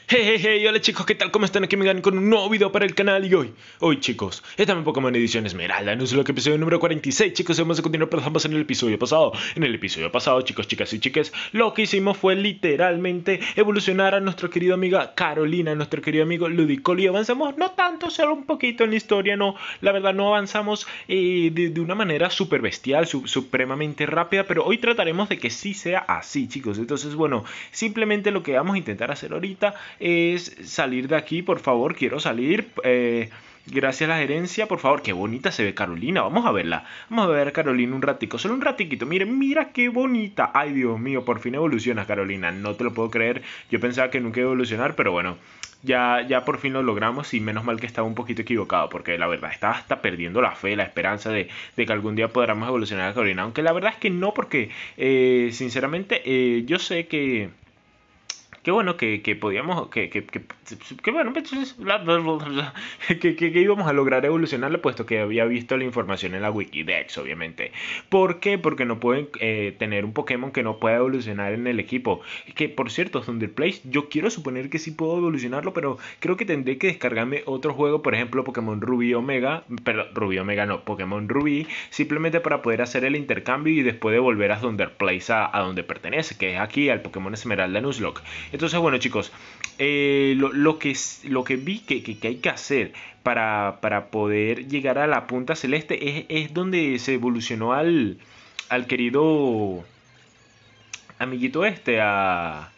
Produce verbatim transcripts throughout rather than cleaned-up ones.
Hey, hey, hey, hola chicos, ¿qué tal? ¿Cómo están? Aquí me ganan con un nuevo video para el canal y hoy, hoy chicos, estamos en Pokémon Edición Esmeralda, no es lo que episodio número cuarenta y seis, chicos, vamos a continuar, pero estamos en el episodio pasado. En el episodio pasado, chicos, chicas y chiques, lo que hicimos fue literalmente evolucionar a nuestra querida amiga Carolina, nuestro querido amigo Ludicolo, y avanzamos no tanto, solo un poquito en la historia, no, la verdad no avanzamos eh, de, de una manera súper bestial, su, supremamente rápida, pero hoy trataremos de que sí sea así, chicos. Entonces, bueno, simplemente lo que vamos a intentar hacer ahorita es salir de aquí, por favor, quiero salir. Eh, gracias a la gerencia, por favor. Qué bonita se ve Carolina, vamos a verla. Vamos a ver a Carolina un ratico, solo un ratiquito. Miren, mira qué bonita. Ay, Dios mío, por fin evolucionas, Carolina. No te lo puedo creer. Yo pensaba que nunca iba a evolucionar, pero bueno. Ya, ya por fin lo logramos y menos mal que estaba un poquito equivocado, porque la verdad estaba hasta perdiendo la fe, la esperanza de, de que algún día podamos evolucionar a Carolina. Aunque la verdad es que no, porque eh, sinceramente eh, yo sé que... Qué bueno que, que podíamos, que, que, que, que bueno, pues, bla, bla, bla, bla, que, que, que íbamos a lograr evolucionarle, puesto que había visto la información en la Wikidex, obviamente. ¿Por qué? Porque no pueden eh, tener un Pokémon que no pueda evolucionar en el equipo. Que, por cierto, Thunderplace, yo quiero suponer que sí puedo evolucionarlo, pero creo que tendré que descargarme otro juego, por ejemplo, Pokémon Rubí Omega, perdón, Rubí Omega no, Pokémon Rubí, simplemente para poder hacer el intercambio y después devolver a Thunderplace a, a donde pertenece, que es aquí, al Pokémon Esmeralda Nuzlocke. Entonces, bueno, chicos, eh, lo, lo, que, lo que vi que, que, que hay que hacer para, para poder llegar a la punta celeste es, es donde se evolucionó al, al querido amiguito este, a,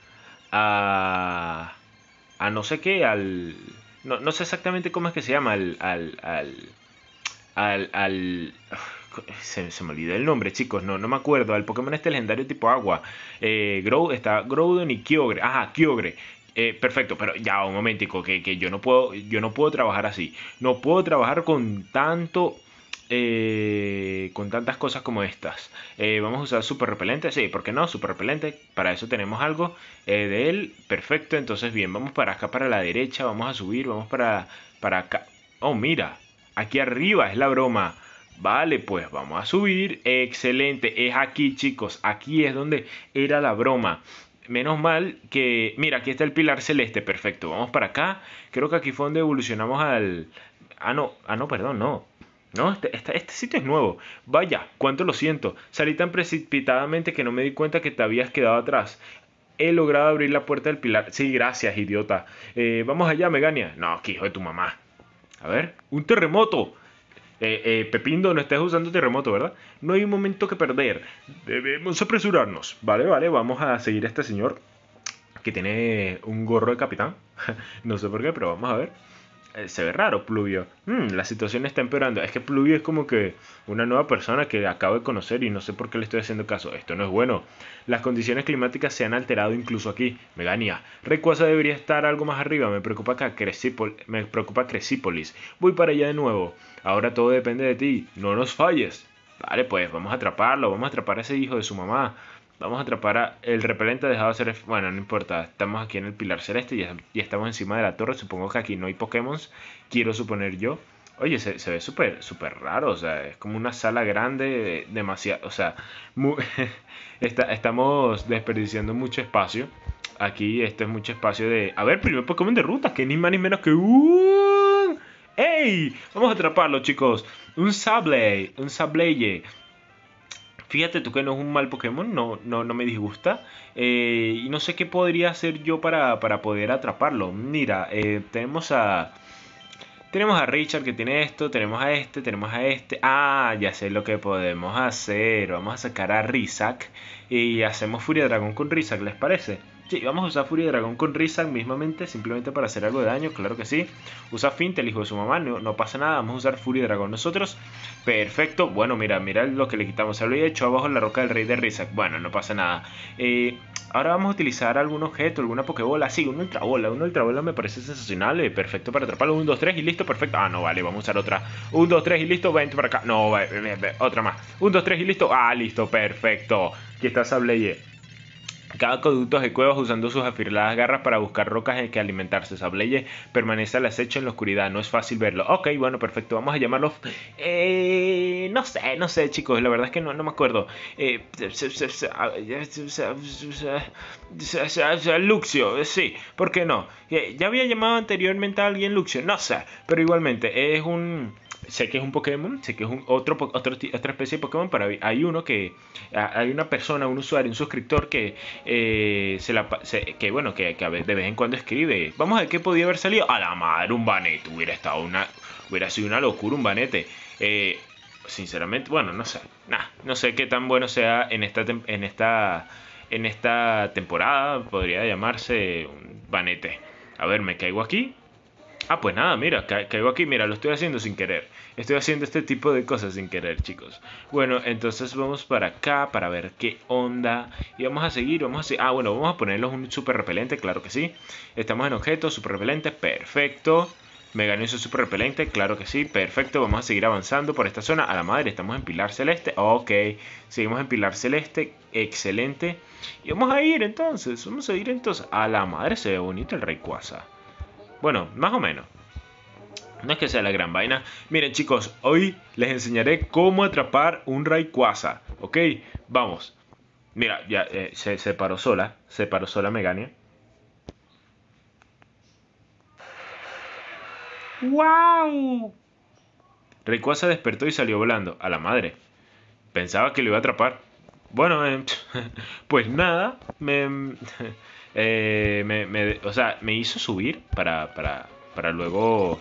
a, a no sé qué, al... No, no sé exactamente cómo es que se llama, al... al, al al, al se, se me olvidó el nombre, chicos, no, no me acuerdo. Al Pokémon este legendario tipo agua. Eh, Grow, está Groudon y Kyogre. Ajá, Kyogre. Eh, perfecto, pero ya un momentico, que, que yo no puedo, yo no puedo trabajar así. No puedo trabajar con tanto, eh, con tantas cosas como estas. Eh, vamos a usar super repelente, sí, ¿por qué no? Super repelente, para eso tenemos algo eh, de él. Perfecto, entonces bien, vamos para acá, para la derecha, vamos a subir, vamos para, para acá. Oh, mira, aquí arriba es la broma. Vale, pues vamos a subir. Excelente, es aquí, chicos. Aquí es donde era la broma. Menos mal que... Mira, aquí está el pilar celeste. Perfecto, vamos para acá. Creo que aquí fue donde evolucionamos al... Ah, no, ah, no, perdón, no. No, este, este, este sitio es nuevo. Vaya, cuánto lo siento. Salí tan precipitadamente que no me di cuenta que te habías quedado atrás. He logrado abrir la puerta del pilar. Sí, gracias, idiota. Eh, vamos allá, Megania. No, que hijo de tu mamá. A ver, un terremoto. Eh, eh, Pepindo, no estás usando terremoto, ¿verdad? No hay un momento que perder. Debemos apresurarnos. Vale, vale, vamos a seguir a este señor que tiene un gorro de capitán. No sé por qué, pero vamos a ver. Eh, se ve raro, Pluvio. Hmm, la situación está empeorando. Es que Pluvio es como que una nueva persona que acabo de conocer y no sé por qué le estoy haciendo caso. Esto no es bueno. Las condiciones climáticas se han alterado incluso aquí. Megania, Rayquaza debería estar algo más arriba. Me preocupa que Crecípol me preocupa Crecípolis. Voy para allá de nuevo. Ahora todo depende de ti. No nos falles. Vale, pues vamos a atraparlo. Vamos a atrapar a ese hijo de su mamá. Vamos a atrapar a... El repelente ha dejado de ser... Bueno, no importa. Estamos aquí en el pilar celeste y ya, ya estamos encima de la torre. Supongo que aquí no hay Pokémon. Quiero suponer yo. Oye, se, se ve súper súper raro. O sea, es como una sala grande. Demasiado... O sea, muy, está, estamos desperdiciando mucho espacio. Aquí este es mucho espacio de... A ver, primer Pokémon de ruta. Que ni más ni menos que... un... ¡Ey! Vamos a atraparlo, chicos. Un Sableye. Un Sableye. Fíjate tú que no es un mal Pokémon, no, no, no me disgusta. Eh, y no sé qué podría hacer yo para, para poder atraparlo. Mira, eh, tenemos a... Tenemos a Richard que tiene esto, tenemos a este, tenemos a este. Ah, ya sé lo que podemos hacer. Vamos a sacar a Rizak y hacemos Furia Dragón con Rizak, ¿les parece? Sí, vamos a usar Furia Dragón con Rizak mismamente, simplemente para hacer algo de daño, claro que sí. Usa Fint, el hijo de su mamá, no, no pasa nada, vamos a usar Furia Dragón nosotros. Perfecto, bueno, mira, mira lo que le quitamos. Se lo había hecho abajo la roca del rey de Rizak, bueno, no pasa nada. Eh... Ahora vamos a utilizar algún objeto, alguna pokebola. Sí, una ultrabola. Una ultrabola me parece sensacional. Eh, perfecto para atraparlo. uno, dos, tres y listo. Perfecto. Ah, no, vale. Vamos a usar otra. uno, dos, tres y listo. Vente para acá. No, vale, vale, vale, otra más. uno, dos, tres y listo. Ah, listo. Perfecto. Aquí está Sableye. Cada conducto de cuevas usando sus afiladas garras para buscar rocas en que alimentarse. Sableye permanece al acecho en la oscuridad. No es fácil verlo. Ok, bueno, perfecto. Vamos a llamarlo... Eh, no sé, no sé, chicos, la verdad es que no, no me acuerdo. Eh, Luxio, sí, ¿por qué no? Eh, Ya había llamado anteriormente a alguien Luxio, no sé, pero igualmente es un... Sé que es un Pokémon, sé que es un otro, po- otro ti- otra especie de Pokémon, pero hay, hay uno que... a- Hay una persona, un usuario, un suscriptor que eh, se la... pa- se- que bueno, que, que a ve- de vez en cuando escribe. Vamos a ver qué podía haber salido. A la madre, un Banete, hubiera estado una... Hubiera sido una locura un Banete. Eh, sinceramente, bueno, no sé. Nah, no sé qué tan bueno sea en esta, tem- en esta, en esta temporada. Podría llamarse un Banete. A ver, me caigo aquí. Ah, pues nada, mira, ca- caigo aquí, mira, lo estoy haciendo sin querer. Estoy haciendo este tipo de cosas sin querer, chicos. Bueno, entonces vamos para acá para ver qué onda. Y vamos a seguir, vamos a seguir. Ah, bueno, vamos a ponerlos un super repelente, claro que sí. Estamos en objetos, super repelente, perfecto. Me gané su super repelente, claro que sí, perfecto. Vamos a seguir avanzando por esta zona. A la madre, estamos en Pilar Celeste. Ok, seguimos en Pilar Celeste, excelente. Y vamos a ir entonces, vamos a ir entonces. A la madre, se ve bonito el Rayquaza. Bueno, más o menos. No es que sea la gran vaina. Miren, chicos, hoy les enseñaré cómo atrapar un Rayquaza. ¿Ok? Vamos. Mira, ya eh, se, se paró sola. Se paró sola Megania. ¡Wow! Rayquaza despertó y salió volando. A la madre. Pensaba que lo iba a atrapar. Bueno, eh, pues nada. Me, eh, me, me- o sea, me hizo subir para, para, para luego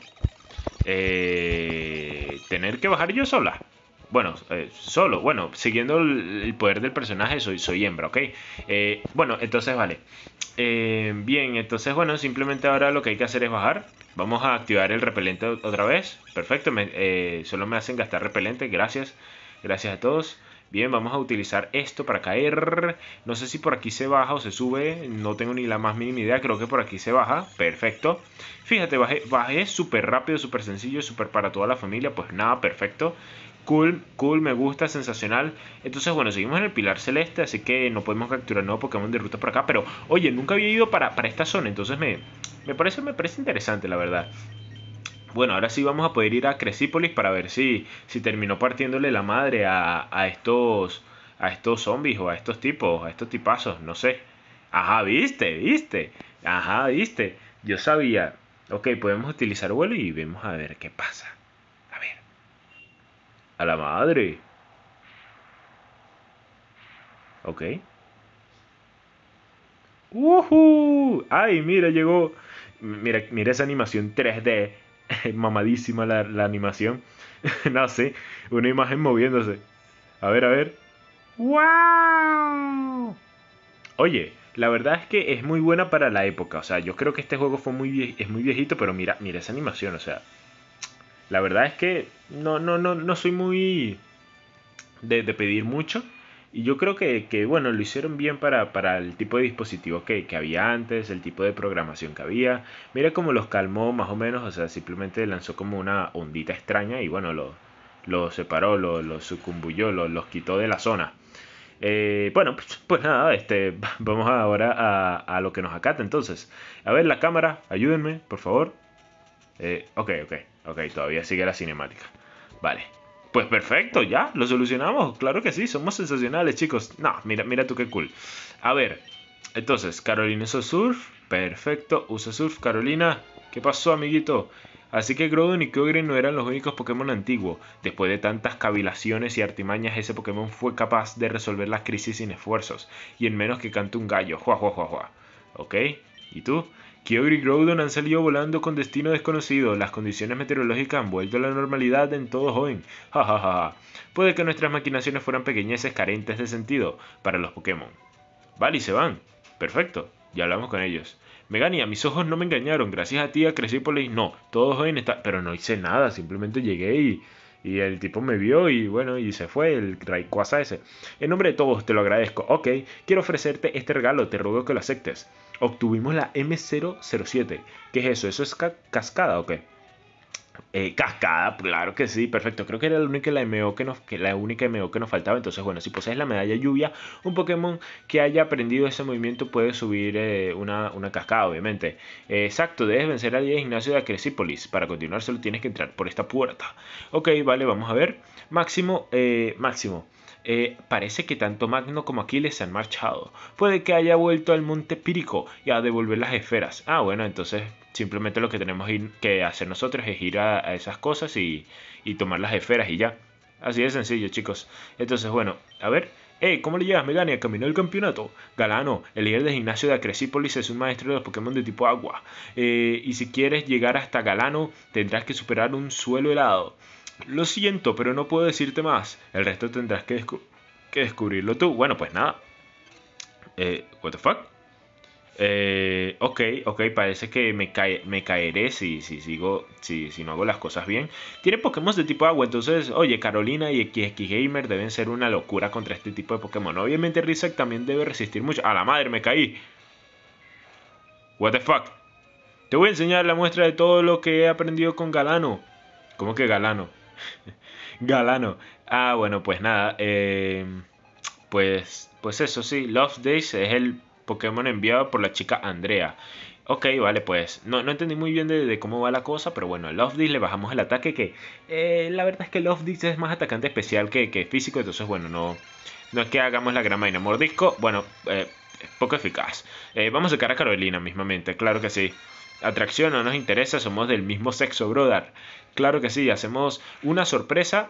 eh, tener que bajar yo sola. Bueno, eh, solo, bueno, siguiendo el, el poder del personaje, soy, soy hembra, ¿ok? Eh, bueno, entonces vale. Eh, bien, entonces bueno, simplemente ahora lo que hay que hacer es bajar. Vamos a activar el repelente otra vez. Perfecto, me- eh, solo me hacen gastar repelente, gracias. Gracias a todos. Bien, vamos a utilizar esto para caer. No sé si por aquí se baja o se sube. No tengo ni la más mínima idea. Creo que por aquí se baja. Perfecto. Fíjate, bajé, bajé súper rápido, súper sencillo, súper para toda la familia. Pues nada, perfecto. Cool, cool, me gusta, sensacional. Entonces, bueno, seguimos en el Pilar Celeste, así que no podemos capturar nuevo Pokémon de ruta por acá. Pero, oye, nunca había ido para, para esta zona, entonces me, me parece, me parece interesante, la verdad. Bueno, ahora sí vamos a poder ir a Cresípolis para ver si, si terminó partiéndole la madre a, a estos a estos zombies o a estos tipos, a estos tipazos, no sé. Ajá, viste, viste. Ajá, viste. Yo sabía. Ok, podemos utilizar vuelo y vemos a ver qué pasa. A ver. A la madre. Ok. ¡Woohoo! ¡Ay, mira, llegó! Mira, mira esa animación tres D. Mamadísima la, la animación. No sé, una imagen moviéndose. A ver, a ver. ¡Wow! Oye, la verdad es que es muy buena para la época. O sea, yo creo que este juego fue muy vie- es muy viejito, pero mira, mira esa animación. O sea, la verdad es que no, no, no, no soy muy de, de pedir mucho. Y yo creo que, que, bueno, lo hicieron bien para, para el tipo de dispositivos que, que había antes, el tipo de programación que había. Mira cómo los calmó más o menos, o sea, simplemente lanzó como una ondita extraña y bueno, lo, lo separó, lo, lo sucumbulló, lo, los quitó de la zona. Eh, bueno, pues, pues nada, este, vamos ahora a, a lo que nos acata entonces. A ver, la cámara, ayúdenme, por favor. Eh, ok, ok, ok, todavía sigue la cinemática. Vale. Pues perfecto, ya, lo solucionamos. Claro que sí, somos sensacionales, chicos. No, mira, mira tú qué cool. A ver, entonces, Carolina usa surf. Perfecto, usa surf, Carolina. ¿Qué pasó, amiguito? Así que Groudon y Kyogre no eran los únicos Pokémon antiguos. Después de tantas cavilaciones y artimañas, ese Pokémon fue capaz de resolver las crisis sin esfuerzos. Y en menos que cante un gallo. Jua, jua, jua, jua. ¿Ok? ¿Y tú? Kyogre y Groudon han salido volando con destino desconocido. Las condiciones meteorológicas han vuelto a la normalidad en todo Hoenn. Ja, ja, ja, ja. Puede que nuestras maquinaciones fueran pequeñeces carentes de sentido para los Pokémon. Vale, y se van. Perfecto. Ya hablamos con ellos. Megania, mis ojos no me engañaron. Gracias a ti, a Cresípolis, no. Todo Hoenn está... Pero no hice nada. Simplemente llegué y... Y el tipo me vio y bueno, y se fue, el Rayquaza ese. En nombre de todos, te lo agradezco. Ok, quiero ofrecerte este regalo, te ruego que lo aceptes. Obtuvimos la M cero cero siete. ¿Qué es eso? ¿Eso es ca cascada o qué? Eh, cascada, claro que sí, perfecto. Creo que era la única la M O que nos, que la única M O que nos faltaba. Entonces, bueno, si posees la medalla lluvia, un Pokémon que haya aprendido ese movimiento puede subir eh, una, una cascada, obviamente. Eh, exacto, debes vencer al líder Ignacio de Acresípolis. Para continuar, solo tienes que entrar por esta puerta. Ok, vale, vamos a ver. Máximo, eh, Máximo. Eh, parece que tanto Magno como Aquiles se han marchado. Puede que haya vuelto al Monte Pírico y a devolver las esferas. Ah, bueno, entonces simplemente lo que tenemos que hacer nosotros es ir a, a esas cosas y, y tomar las esferas y ya. Así de sencillo, chicos. Entonces, bueno, a ver. Hey, ¿cómo le llegas, Megane, a camino del campeonato? Galano, el líder de gimnasio de Acresípolis, es un maestro de los Pokémon de tipo agua. Eh, y si quieres llegar hasta Galano, tendrás que superar un suelo helado. Lo siento, pero no puedo decirte más. El resto tendrás que, descu que descubrirlo tú. Bueno, pues nada. Eh, what the fuck? Eh, ok, ok, parece que me, cae, me caeré si, si sigo, si, si no hago las cosas bien. Tiene Pokémon de tipo agua, entonces, oye, Carolina y X X Gamer deben ser una locura contra este tipo de Pokémon. Obviamente Rizak también debe resistir mucho. A la madre, me caí. What the fuck? Te voy a enseñar la muestra de todo lo que he aprendido con Galano. ¿Cómo que Galano? Galano. Ah, bueno, pues nada. Eh, pues, pues eso sí, Love Days es el Pokémon enviado por la chica Andrea. Ok, vale, pues no, no entendí muy bien de, de cómo va la cosa, pero bueno, a Love Days le bajamos el ataque, que eh, la verdad es que Love Days es más atacante especial que, que físico, entonces bueno, no, no es que hagamos la gran vaina. Mordisco, bueno, eh, poco eficaz. Eh, vamos a sacar a Carolina mismamente, claro que sí. Atracción no nos interesa, somos del mismo sexo, brother. Claro que sí, hacemos una sorpresa.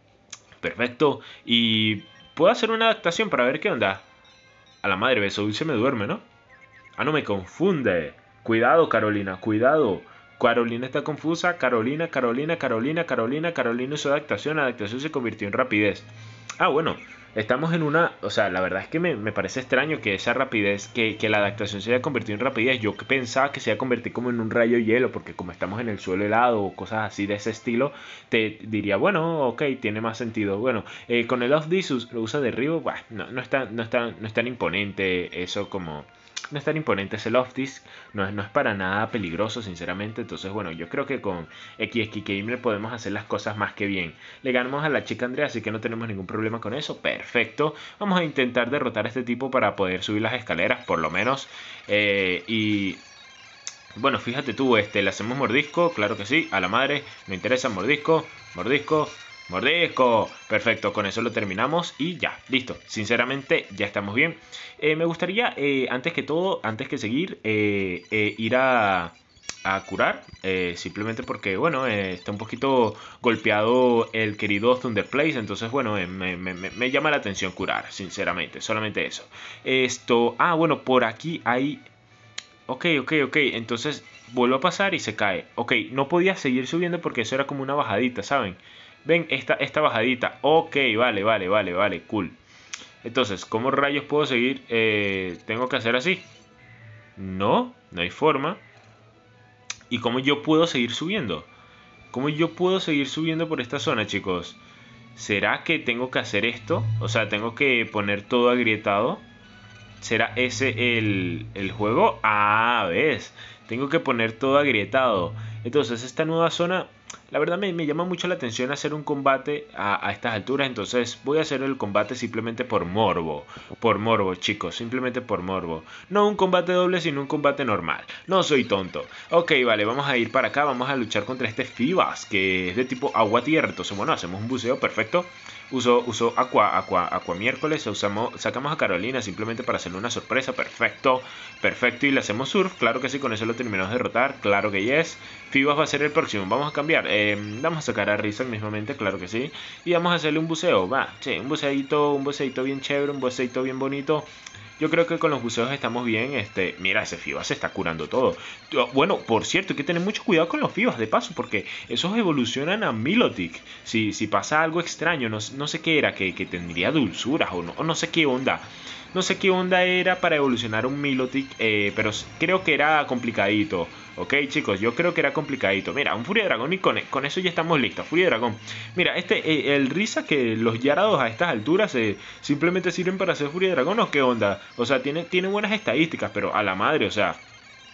Perfecto. Y puedo hacer una adaptación para ver qué onda. A la madre, Beso se me duerme, ¿no? Ah, no me confunde. Cuidado, Carolina, cuidado. Carolina está confusa. Carolina, Carolina, Carolina, Carolina, Carolina hizo adaptación. Adaptación se convirtió en rapidez. Ah, bueno. Estamos en una... O sea, la verdad es que me, me parece extraño que esa rapidez, que, que la adaptación se haya convertido en rapidez. Yo pensaba que se iba a convertir como en un rayo hielo, porque como estamos en el suelo helado o cosas así de ese estilo, te diría, bueno, ok, tiene más sentido. Bueno, eh, con el off this lo usa derribo, bah, no, no, es tan, no, es tan, no es tan imponente eso como... No es tan imponente ese Loftis, no es, no es para nada peligroso, sinceramente. Entonces, bueno, yo creo que con X X Gamer podemos hacer las cosas más que bien. Le ganamos a la chica Andrea, así que no tenemos ningún problema con eso. Perfecto. Vamos a intentar derrotar a este tipo para poder subir las escaleras, por lo menos. Eh, y bueno, fíjate tú, este, le hacemos mordisco, claro que sí, a la madre, no interesa, mordisco, mordisco, mordisco. Perfecto, con eso lo terminamos y ya, listo. Sinceramente, ya estamos bien. Eh, me gustaría, eh, antes que todo, antes que seguir, eh, eh, ir a, a curar. Eh, simplemente porque, bueno, eh, está un poquito golpeado el querido Thunderplace. Entonces, bueno, eh, me, me, me llama la atención curar, sinceramente. Solamente eso. Esto, ah, bueno, por aquí hay... Ok, ok, ok. Entonces vuelvo a pasar y se cae. Ok, no podía seguir subiendo porque eso era como una bajadita, ¿saben? Ven, esta, esta bajadita. Ok, vale, vale, vale, vale, cool. Entonces, ¿cómo rayos puedo seguir? Eh, ¿Tengo que hacer así? No, no hay forma. ¿Y cómo yo puedo seguir subiendo? ¿Cómo yo puedo seguir subiendo por esta zona, chicos? ¿Será que tengo que hacer esto? O sea, tengo que poner todo agrietado. ¿Será ese el, el juego? Ah, ves. Tengo que poner todo agrietado. Entonces, esta nueva zona, la verdad me, me llama mucho la atención hacer un combate a, a estas alturas. Entonces, voy a hacer el combate simplemente por morbo. Por morbo, chicos. Simplemente por morbo. No un combate doble, sino un combate normal. No soy tonto. Ok, vale, vamos a ir para acá. Vamos a luchar contra este Fibas, que es de tipo agua-tierra. Entonces, bueno, hacemos un buceo, perfecto. Uso, uso Aqua, Aqua, Aqua miércoles, usamos, sacamos a Carolina simplemente para hacerle una sorpresa, perfecto, perfecto, y le hacemos surf, claro que sí, con eso lo terminamos de derrotar, claro que yes. Fibas va a ser el próximo, vamos a cambiar, eh, vamos a sacar a Rizak mismamente, claro que sí, y vamos a hacerle un buceo, va, sí, un buceadito, un buceadito bien chévere, un buceadito bien bonito. Yo creo que con los buceos estamos bien. Este, mira, ese Fibas se está curando todo. Bueno, por cierto, hay que tener mucho cuidado con los Fibas de paso, porque esos evolucionan a Milotic. Si, si pasa algo extraño, no, no sé qué era, que, que tendría dulzuras o no, o no sé qué onda. No sé qué onda era para evolucionar un Milotic, eh, pero creo que era complicadito. Ok, chicos, yo creo que era complicadito. Mira, un Furia Dragón y con, con eso ya estamos listos. Furia Dragón. Mira, este, eh, el Risa que los Yarados a estas alturas eh, simplemente sirven para hacer Furia Dragón o qué onda. O sea, tiene, tiene buenas estadísticas, pero a la madre, o sea...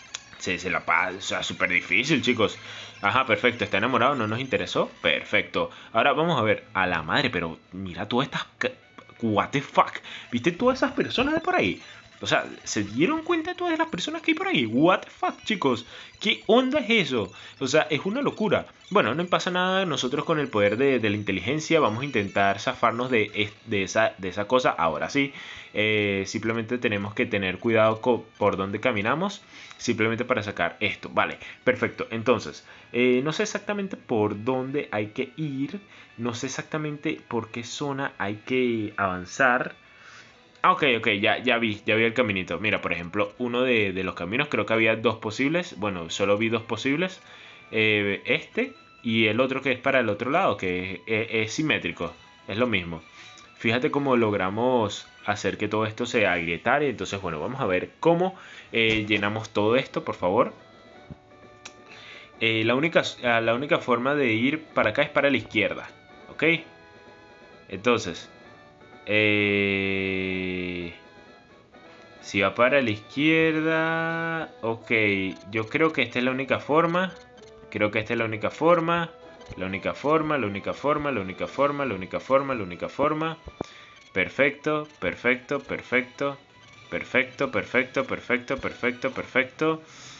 Se, se la pasa, o sea, súper difícil, chicos. Ajá, perfecto, está enamorado, no nos interesó. Perfecto. Ahora vamos a ver, a la madre, pero mira todas estas... What the fuck. ¿Viste todas esas personas de por ahí? O sea, ¿se dieron cuenta de todas las personas que hay por ahí? What the fuck, chicos. ¿Qué onda es eso? O sea, es una locura. Bueno, no pasa nada. Nosotros con el poder de, de la inteligencia vamos a intentar zafarnos de, de, esa, de esa cosa. Ahora sí. Eh, simplemente tenemos que tener cuidado con por dónde caminamos. Simplemente para sacar esto. Vale, perfecto. Entonces, eh, no sé exactamente por dónde hay que ir. No sé exactamente por qué zona hay que avanzar. Ah, ok, ok, ya, ya vi, ya vi el caminito. Mira, por ejemplo, uno de, de los caminos, creo que había dos posibles. Bueno, solo vi dos posibles. Eh, este y el otro que es para el otro lado, que es, es, es simétrico. Es lo mismo. Fíjate cómo logramos hacer que todo esto se agrietare. Entonces, bueno, vamos a ver cómo eh, llenamos todo esto, por favor. Eh, la, única, la única forma de ir para acá es para la izquierda. ¿Ok? Entonces... Eh, si va para la izquierda... Ok, yo creo que esta es la única forma. Creo que esta es la única forma. La única forma, la única forma, la única forma, la única forma, la única forma. Perfecto, perfecto, perfecto. Perfecto, perfecto, perfecto, perfecto, perfecto.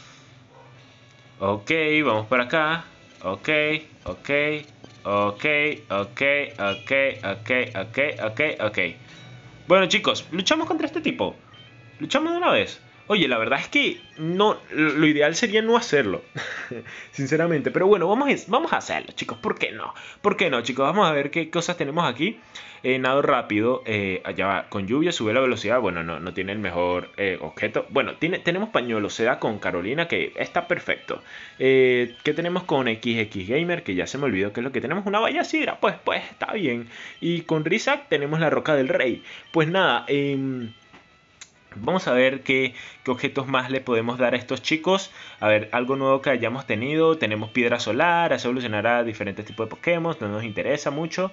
Ok, vamos para acá. Ok, ok. Ok, ok, ok, ok, ok, ok, ok. Bueno, chicos, luchamos contra este tipo. Luchamos de una vez. Oye, la verdad es que no, lo ideal sería no hacerlo. Sinceramente. Pero bueno, vamos a, vamos a hacerlo, chicos. ¿Por qué no? ¿Por qué no, chicos? Vamos a ver qué cosas tenemos aquí. Eh, nado rápido. Eh, allá va. Con lluvia sube la velocidad. Bueno, no, no tiene el mejor eh, objeto. Bueno, tiene, tenemos pañuelo seda con Carolina, que está perfecto. Eh, ¿Qué tenemos con X X Gamer? Que ya se me olvidó que es lo que tenemos. Una valla sidra. Pues, pues, está bien. Y con Rizak tenemos la roca del rey. Pues nada, eh... vamos a ver qué, qué objetos más le podemos dar a estos chicos. A ver, algo nuevo que hayamos tenido. Tenemos piedra solar, hace evolucionar a diferentes tipos de Pokémon. No nos interesa mucho.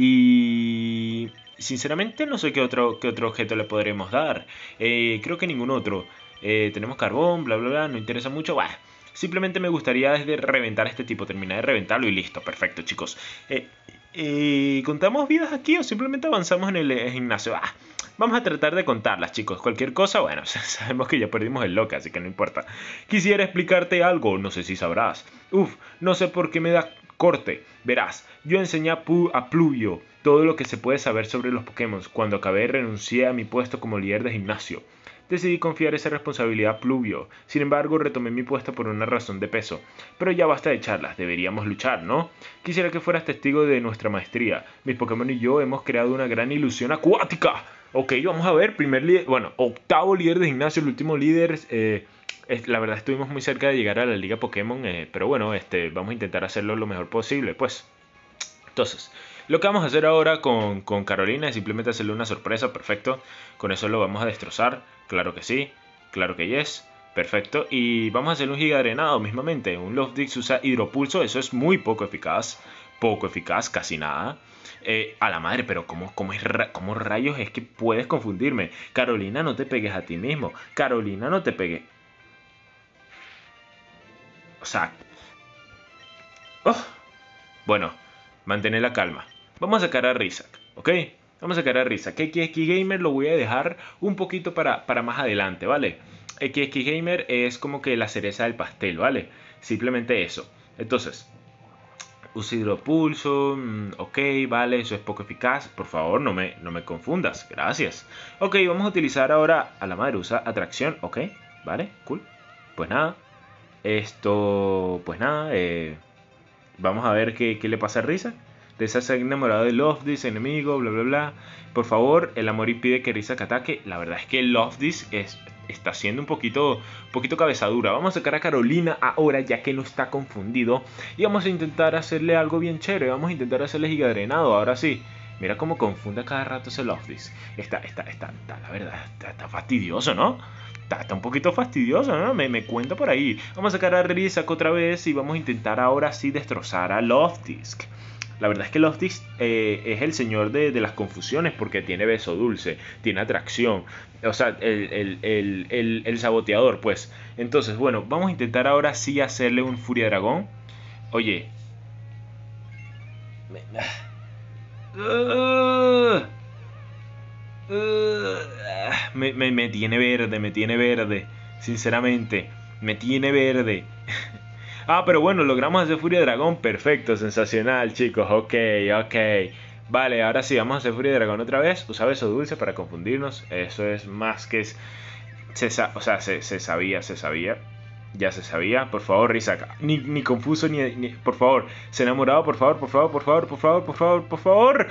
Y sinceramente no sé qué otro, qué otro objeto le podremos dar. Eh, creo que ningún otro. Eh, tenemos carbón, bla bla bla, no interesa mucho. Bah, simplemente me gustaría desde reventar a este tipo. Terminar de reventarlo y listo, perfecto, chicos. Eh, eh, ¿Contamos vidas aquí o simplemente avanzamos en el eh, gimnasio? Ah, vamos a tratar de contarlas, chicos. Cualquier cosa, bueno, sabemos que ya perdimos el loca, así que no importa. Quisiera explicarte algo, no sé si sabrás. Uf, no sé por qué me da corte. Verás, yo enseñé a, Pu a Pluvio todo lo que se puede saber sobre los Pokémon. Cuando acabé, renuncié a mi puesto como líder de gimnasio. Decidí confiar esa responsabilidad a Pluvio. Sin embargo, retomé mi puesto por una razón de peso. Pero ya basta de charlas, deberíamos luchar, ¿no? Quisiera que fueras testigo de nuestra maestría. Mis Pokémon y yo hemos creado una gran ilusión acuática. Ok, vamos a ver, primer líder, bueno, octavo líder de gimnasio, el último líder, eh, es, la verdad estuvimos muy cerca de llegar a la liga Pokémon, eh, pero bueno, este, vamos a intentar hacerlo lo mejor posible, pues. Entonces, lo que vamos a hacer ahora con, con Carolina es simplemente hacerle una sorpresa, perfecto, con eso lo vamos a destrozar, claro que sí, claro que yes. Perfecto, y vamos a hacer un giga drenado mismamente. Un Lofdix usa hidropulso, eso es muy poco eficaz. Poco eficaz, casi nada. Eh, a la madre, pero ¿cómo, cómo, es ra ¿cómo rayos es que puedes confundirme? Carolina, no te pegues a ti mismo. Carolina, no te pegues. O sea... Oh. Bueno, mantén la calma. Vamos a sacar a Rizak, ¿ok? Vamos a sacar a Rizak. X X Gamer lo voy a dejar un poquito para, para más adelante, ¿vale? X X Gamer es como que la cereza del pastel, ¿vale? Simplemente eso. Entonces, usa hidropulso, mmm, ok, vale, eso es poco eficaz. Por favor, no me, no me confundas, gracias. Ok, vamos a utilizar ahora a la madre, usa atracción, ok, vale, cool. Pues nada, esto, pues nada, eh, vamos a ver qué, qué le pasa a Rizak. Rizak se ha enamorado de Lofdis, enemigo, bla bla bla. Por favor, el amor impide que Rizak ataque. La verdad es que Lofdis es, está siendo un poquito, un poquito cabezadura. Vamos a sacar a Carolina ahora, ya que no está confundido. Y vamos a intentar hacerle algo bien chévere. Vamos a intentar hacerle giga drenado, ahora sí. Mira cómo confunde a cada rato ese Lofdis. Está, está, está, está, la verdad, está, está fastidioso, ¿no? Está, está un poquito fastidioso, ¿no? Me, me cuento por ahí. Vamos a sacar a Rizak otra vez y vamos a intentar ahora sí destrozar a Lofdis. La verdad es que Loftis eh, es el señor de, de las confusiones porque tiene beso dulce, tiene atracción, o sea, el, el, el, el, el saboteador, pues. Entonces, bueno, vamos a intentar ahora sí hacerle un Furia Dragón. Oye. Me, uh, uh, me, me, me tiene verde, me tiene verde. Sinceramente, me tiene verde. Ah, pero bueno, logramos hacer Furia Dragón. Perfecto, sensacional, chicos. Ok, ok. Vale, ahora sí, vamos a hacer Furia Dragón otra vez. Usa beso dulce para confundirnos. Eso es más que... Es, se, o sea, se, se sabía, se sabía. Ya se sabía. Por favor, Rizak. Ni, ni confuso, ni, ni... Por favor. Se enamorado, por favor, por favor, por favor, por favor, por favor, por favor.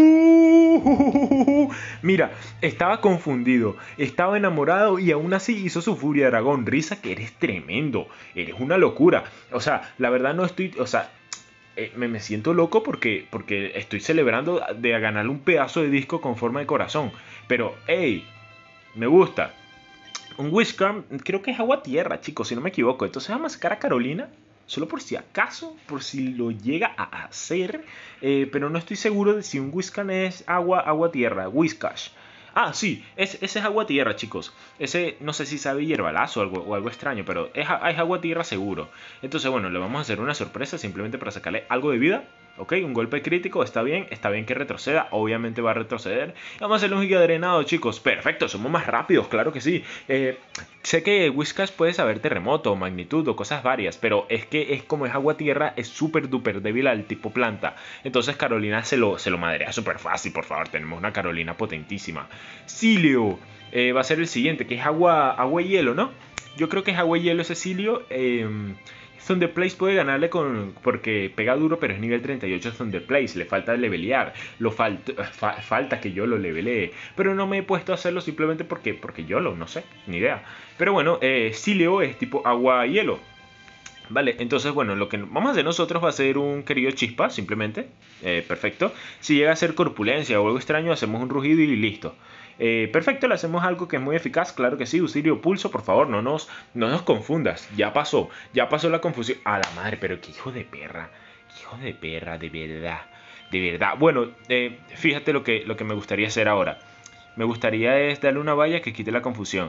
Uh, mira, estaba confundido. Estaba enamorado y aún así hizo su Furia Dragón. Rizak, eres tremendo. Eres una locura. O sea, la verdad no estoy... O sea... Eh, me, me siento loco porque, porque estoy celebrando de ganarle un pedazo de disco con forma de corazón. Pero, hey, me gusta. Un Whiscam, creo que es agua tierra, chicos, si no me equivoco. Entonces vamos a sacar a Carolina, solo por si acaso, por si lo llega a hacer. Eh, pero no estoy seguro de si un Whiscam es agua, agua tierra, Whiscash. Ah, sí, es, ese es agua tierra, chicos. Ese, no sé si sabe hierbalazo o algo, o algo extraño, pero es, es agua tierra seguro. Entonces, bueno, le vamos a hacer una sorpresa simplemente para sacarle algo de vida. Ok, un golpe crítico, está bien, está bien que retroceda, obviamente va a retroceder. Vamos a hacerle un giga drenado, chicos. Perfecto, somos más rápidos, claro que sí. Eh, sé que Whiscash puede saber terremoto, magnitud o cosas varias, pero es que es como es agua tierra, es súper duper débil al tipo planta. Entonces Carolina se lo, se lo madrea súper fácil, por favor. Tenemos una Carolina potentísima. Cilio eh, va a ser el siguiente, que es agua, agua y hielo, ¿no? Yo creo que es agua y hielo ese Cilio. Eh, Thunderplace puede ganarle con, porque pega duro, pero es nivel treinta y ocho Thunderplace. Le falta levelear. Lo falta, fa, falta que yo lo levelee. Pero no me he puesto a hacerlo simplemente porque, porque yo lo, no sé, ni idea. Pero bueno, eh, Cilio es tipo agua y hielo. Vale, entonces bueno, lo que vamos a hacer nosotros va a ser un querido chispa, simplemente. Eh, perfecto. Si llega a ser corpulencia o algo extraño, hacemos un rugido y listo. Eh, perfecto, le hacemos algo que es muy eficaz, claro que sí. Auxilio pulso, por favor, no nos, no nos confundas. Ya pasó, ya pasó la confusión. A la madre, pero qué hijo de perra. Qué hijo de perra, de verdad. De verdad. Bueno, eh, fíjate lo que, lo que me gustaría hacer ahora. Me gustaría es darle una valla que quite la confusión.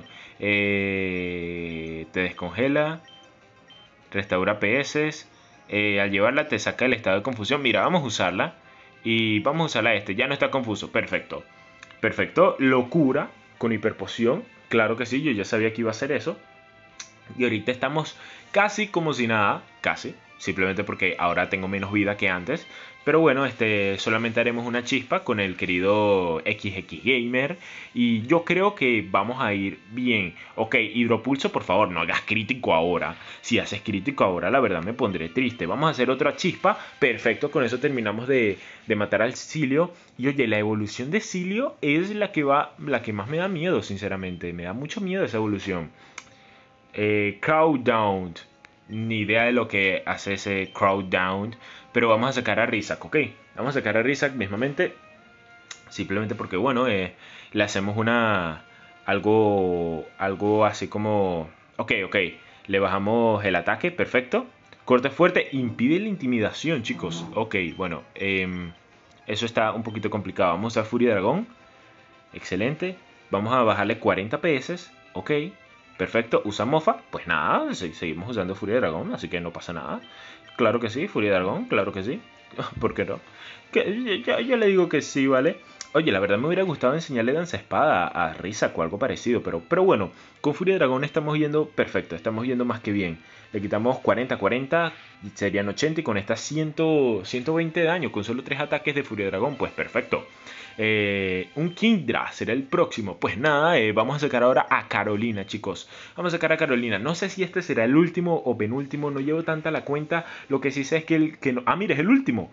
Eh, te descongela. Restaura P S. Eh, al llevarla te saca el estado de confusión. Mira, vamos a usarla. Y vamos a usarla este. Ya no está confuso. Perfecto. Perfecto. Locura con hiperpoción. Claro que sí, yo ya sabía que iba a hacer eso. Y ahorita estamos casi como si nada. Casi. Simplemente porque ahora tengo menos vida que antes. Pero bueno, este, solamente haremos una chispa con el querido X X Gamer. Y yo creo que vamos a ir bien. Ok, hidropulso, por favor, no hagas crítico ahora. Si haces crítico ahora, la verdad me pondré triste. Vamos a hacer otra chispa. Perfecto, con eso terminamos de, de matar al Cilio. Y oye, la evolución de Cilio es la que va, la que más me da miedo, sinceramente. Me da mucho miedo esa evolución. Eh, Crowdown. Ni idea de lo que hace ese Crowdown. Pero vamos a sacar a Rizak, ok. Vamos a sacar a Rizak mismamente. Simplemente porque, bueno, eh, le hacemos una... Algo... Algo así como... Ok, ok. Le bajamos el ataque, perfecto. Corte fuerte, impide la intimidación, chicos. Ok, bueno. Eh, eso está un poquito complicado. Vamos a Furia Dragón. Excelente. Vamos a bajarle cuarenta P S. Ok. Perfecto. Usa mofa. Pues nada, seguimos usando Furia Dragón, así que no pasa nada. Claro que sí, Furia Dragón, claro que sí. ¿Por qué no? Que, yo, yo le digo que sí, ¿vale? Oye, la verdad me hubiera gustado enseñarle danza espada a, a Rizak o algo parecido, pero, pero bueno, con Furia Dragón estamos yendo perfecto, estamos yendo más que bien. Le quitamos cuarenta, cuarenta, serían ochenta y con esta cien, ciento veinte de daño, con solo tres ataques de Furia Dragón, pues perfecto. Eh, un Kingdra será el próximo. Pues nada, eh, vamos a sacar ahora a Carolina, chicos. Vamos a sacar a Carolina. No sé si este será el último o penúltimo. No llevo tanta la cuenta. Lo que sí sé es que el que no... Ah, mira, es el último.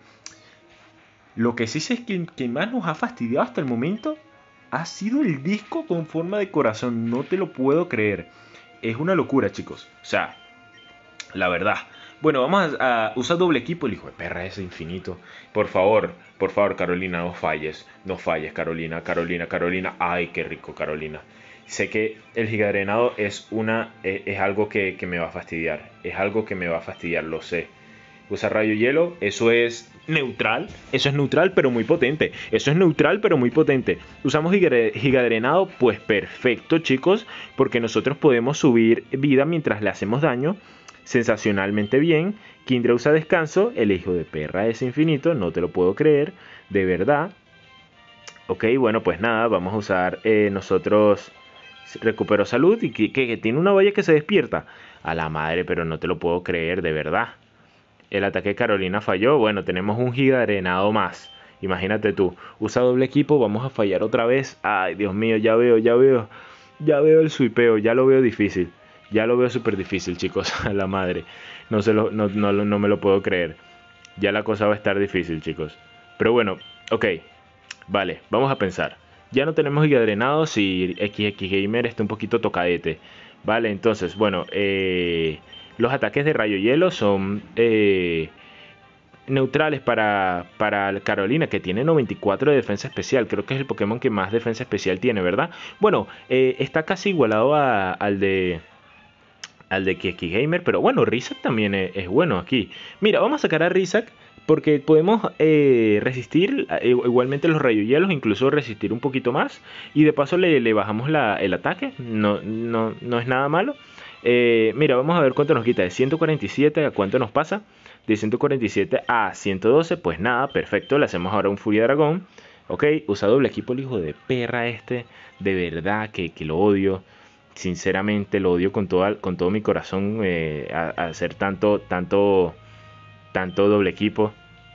Lo que sí sé es que el que más nos ha fastidiado hasta el momento ha sido el disco con forma de corazón. No te lo puedo creer. Es una locura, chicos. O sea, la verdad. Bueno, vamos a, a usar doble equipo. El hijo de perra ese infinito. Por favor, por favor, Carolina, no falles. No falles, Carolina, Carolina, Carolina. Ay, qué rico, Carolina. Sé que el gigadrenado es una es, es algo que, que me va a fastidiar. Es algo que me va a fastidiar, lo sé. Usa rayo hielo, eso es neutral, eso es neutral pero muy potente, eso es neutral pero muy potente. Usamos gigadrenado, pues perfecto chicos, porque nosotros podemos subir vida mientras le hacemos daño, sensacionalmente bien. Kindra usa descanso, el hijo de perra es infinito, no te lo puedo creer, de verdad. Ok, bueno pues nada, vamos a usar eh, nosotros recupero salud y que, que, que tiene una valla que se despierta. A la madre, pero no te lo puedo creer, de verdad. El ataque de Carolina falló. Bueno, tenemos un giga arenado más. Imagínate tú. Usa doble equipo. Vamos a fallar otra vez. Ay, Dios mío, ya veo, ya veo. Ya veo el swipeo. Ya lo veo difícil. Ya lo veo súper difícil, chicos. A la madre. No, se lo, no, no, no me lo puedo creer. Ya la cosa va a estar difícil, chicos. Pero bueno, ok. Vale, vamos a pensar. Ya no tenemos giga drenados si X X Gamer está un poquito tocadete. Vale, entonces, bueno, eh... los ataques de rayo hielo son eh, neutrales para, para Carolina, que tiene noventa y cuatro de defensa especial. Creo que es el Pokémon que más defensa especial tiene, ¿verdad? Bueno, eh, está casi igualado a, al de al de X Gamer, pero bueno, Rizak también es, es bueno aquí. Mira, vamos a sacar a Rizak porque podemos eh, resistir eh, igualmente los rayos hielos, incluso resistir un poquito más. Y de paso le, le bajamos la, el ataque, no, no, no es nada malo. Eh, mira, vamos a ver cuánto nos quita. De ciento cuarenta y siete a cuánto nos pasa. De ciento cuarenta y siete a ciento doce. Pues nada, perfecto. Le hacemos ahora un Furia Dragón. Ok, usa doble equipo el hijo de perra este. De verdad que, que lo odio. Sinceramente lo odio con todo, con todo mi corazón. Eh, a, a hacer tanto, tanto, tanto doble equipo.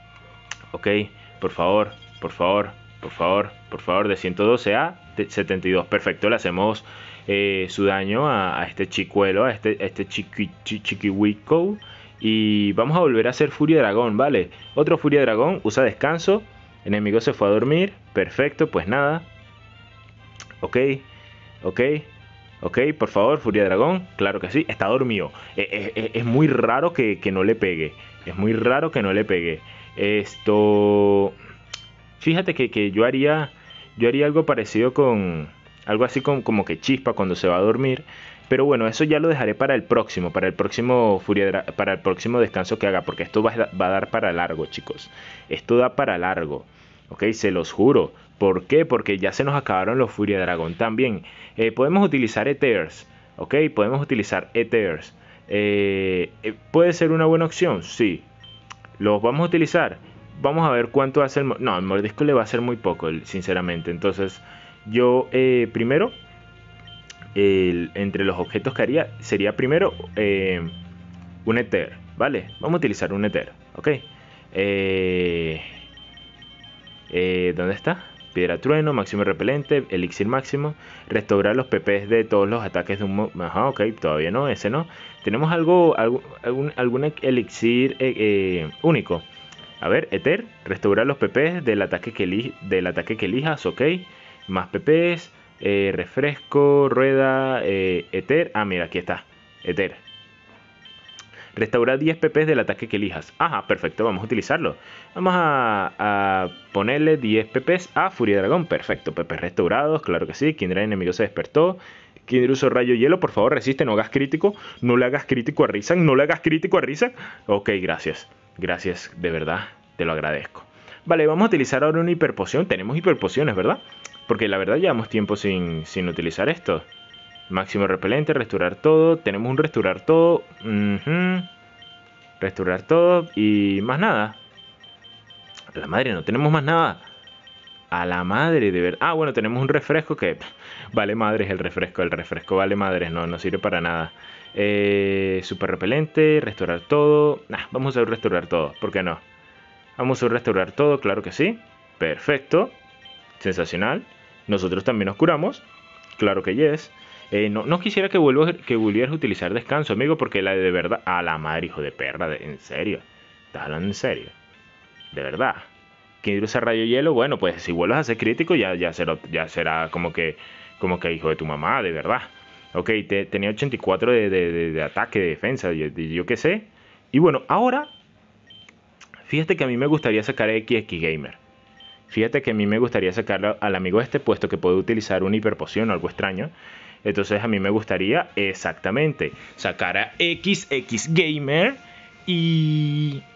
Ok, por favor, por favor, por favor, por favor. De ciento doce a setenta y dos. Perfecto, le hacemos... Eh, su daño a, a este chicuelo, a este, a este chiqui, chiqui, chiquiwico. Y vamos a volver a hacer Furia Dragón, ¿vale? Otro Furia Dragón, usa descanso. Enemigo se fue a dormir. Perfecto, pues nada. Ok, ok, ok, por favor, Furia Dragón. Claro que sí, está dormido. Es, es, es muy raro que, que no le pegue. Es muy raro que no le pegue. Esto... Fíjate que, que yo haría... Yo haría algo parecido con... Algo así como, como que chispa cuando se va a dormir. Pero bueno, eso ya lo dejaré para el próximo. Para el próximo Furia, para el próximo descanso que haga. Porque esto va, va a dar para largo, chicos. Esto da para largo. Ok, se los juro. ¿Por qué? Porque ya se nos acabaron los Furia Dragón también. Eh, podemos utilizar Ethers. Ok, podemos utilizar Ethers. Eh, eh, ¿Puede ser una buena opción? Sí. ¿Los vamos a utilizar? Vamos a ver cuánto hace el... No, el mordisco le va a hacer muy poco, sinceramente. Entonces... Yo eh, primero, el, entre los objetos que haría, sería primero eh, un Ether, ¿vale? Vamos a utilizar un Ether, ¿ok? Eh, eh, ¿Dónde está? Piedra trueno, máximo repelente, elixir máximo, restaurar los P Ps de todos los ataques de un... Ajá, ok, todavía no, ese no. Tenemos algo, algo algún, algún elixir eh, eh, único. A ver, Ether, restaurar los P Ps del ataque que, eli del ataque que elijas, ok. Más P Ps, eh, refresco, rueda, eh, Ether. Ah, mira, aquí está. Ether. Restaura diez P Ps del ataque que elijas. Ajá, perfecto, vamos a utilizarlo. Vamos a, a ponerle diez P Ps a Furia Dragón. Perfecto, P Ps restaurados, claro que sí. Kindra enemigo se despertó. Kindra usó rayo hielo, por favor, resiste, no hagas crítico. No le hagas crítico a Rizak, no le hagas crítico a Rizak. Ok, gracias. Gracias, de verdad, te lo agradezco. Vale, vamos a utilizar ahora una hiperpoción. Tenemos hiperpociones, ¿verdad? Porque la verdad llevamos tiempo sin, sin utilizar esto. Máximo repelente, restaurar todo. Tenemos un restaurar todo. Uh-huh. Restaurar todo. Y más nada. A la madre, no tenemos más nada. A la madre, de verdad. Ah, bueno, tenemos un refresco que... Vale madres el refresco. El refresco vale madres. No, no sirve para nada. Eh, super repelente, restaurar todo. Nah, vamos a restaurar todo. ¿Por qué no? Vamos a restaurar todo, claro que sí. Perfecto. Sensacional. Nosotros también nos curamos. Claro que yes. Eh, no, no quisiera que, vuelva, que volvieras a utilizar descanso, amigo, porque la de verdad... A la madre, hijo de perra, de, en serio. ¿Estás hablando en serio? De verdad. ¿Quién usa rayo hielo? Bueno, pues si vuelves a ser crítico ya, ya, será, ya será como que como que hijo de tu mamá, de verdad. Ok, te, tenía ochenta y cuatro de, de, de, de ataque, de defensa, yo, de, yo qué sé. Y bueno, ahora... Fíjate que a mí me gustaría sacar a X X Gamer. Fíjate que a mí me gustaría sacarlo al amigo este, puesto que puede utilizar una hiperpoción o algo extraño. Entonces a mí me gustaría exactamente sacar a X X Gamer y...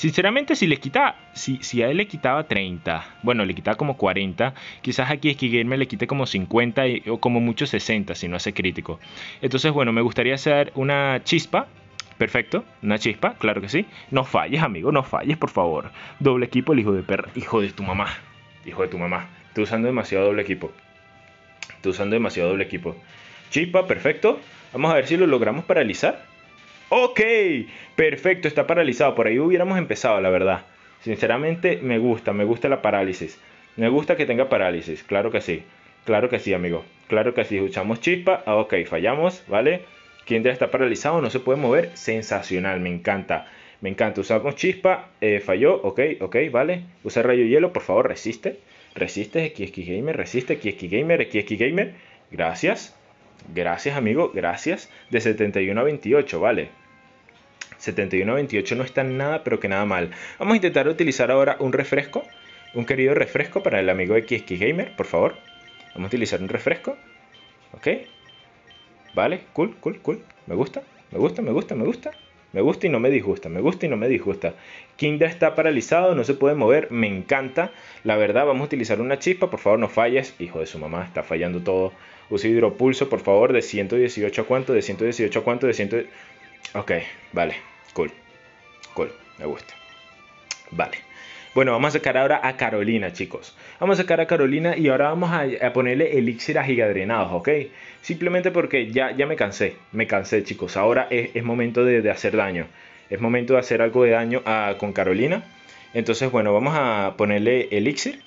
Sinceramente, si le quita, si, si a él le quitaba treinta, bueno, le quitaba como cuarenta, quizás aquí Gamer le quite como cincuenta y- o como mucho sesenta si no hace crítico. Entonces, bueno, me gustaría hacer una chispa. Perfecto, una chispa, claro que sí. No falles, amigo, no falles, por favor. Doble equipo, el hijo de perra. Hijo de tu mamá. Hijo de tu mamá. Estoy usando demasiado doble equipo. Estoy usando demasiado doble equipo. Chispa, perfecto. Vamos a ver si lo logramos paralizar. Ok, perfecto, está paralizado. Por ahí hubiéramos empezado, la verdad. Sinceramente, me gusta, me gusta la parálisis. Me gusta que tenga parálisis, claro que sí. Claro que sí, amigo. Claro que sí. Usamos chispa. Ah, ok, fallamos, ¿vale? Kindra está paralizado, no se puede mover. Sensacional, me encanta. Me encanta. Usamos chispa. Eh, falló, ok, ok, ¿vale? Usa rayo hielo, por favor, resiste. Resiste, X X Gamer, resiste, X X Gamer, X X Gamer. Gracias. Gracias, amigo, gracias. De setenta y uno a veintiocho, ¿vale? setenta y uno a veintiocho no está nada, pero que nada mal. Vamos a intentar utilizar ahora un refresco. Un querido refresco para el amigo X X Gamer, por favor. Vamos a utilizar un refresco. Ok. Vale, cool, cool, cool. Me gusta, me gusta, me gusta, me gusta. Me gusta y no me disgusta, me gusta y no me disgusta. Kindra está paralizado, no se puede mover, me encanta. La verdad, vamos a utilizar una chispa, por favor no falles. Hijo de su mamá, está fallando todo. Usa hidropulso, por favor, de ciento dieciocho a cuánto, de ciento dieciocho a cuánto, de cien... Ok, vale, cool, cool, me gusta. Vale. Bueno, vamos a sacar ahora a Carolina, chicos. Vamos a sacar a Carolina y ahora vamos a, a ponerle elixir a gigadrenados, ¿ok? Simplemente porque ya, ya me cansé. Me cansé, chicos. Ahora es, es momento de, de hacer daño. Es momento de hacer algo de daño a, con Carolina. Entonces, bueno, vamos a ponerle elixir.